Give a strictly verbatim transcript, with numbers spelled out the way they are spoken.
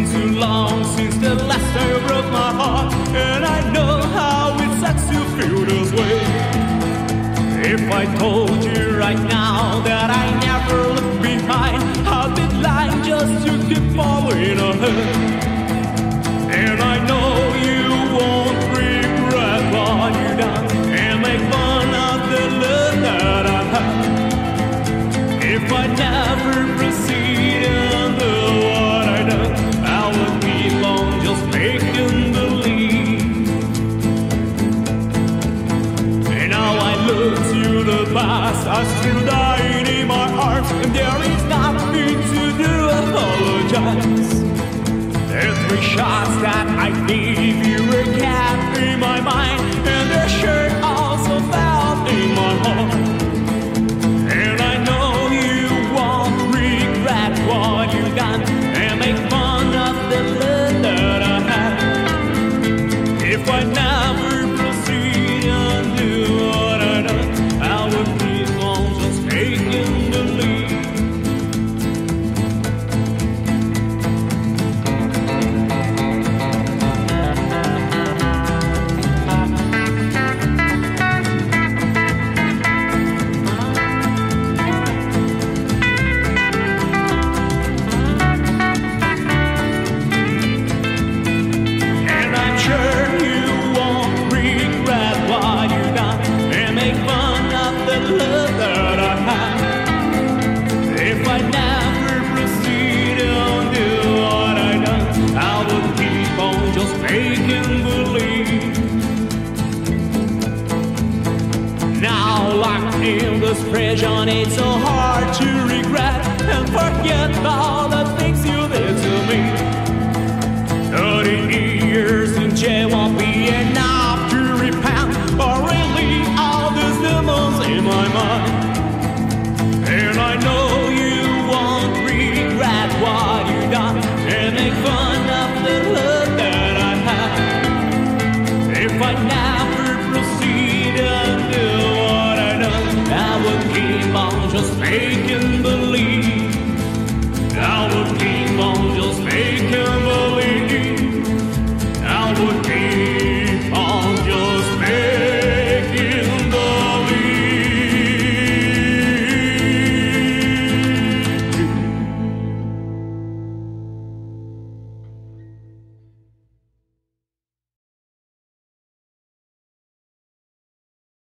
too long since the last time you broke my heart, and I know how it sucks to feel this way. If I told you right now that I never look behind, I'd be lying just to keep falling ahead. And I know you won't regret what you done and make fun of the love that I have. If I never proceed and do what I done, I would keep on just making believe. And now I look to the past, I still dying in my arms, and there is nothing to do, apologize. The three shots that I gave you were kept in my mind, and the shirt also felt in my heart. And I know you won't regret what you've done and make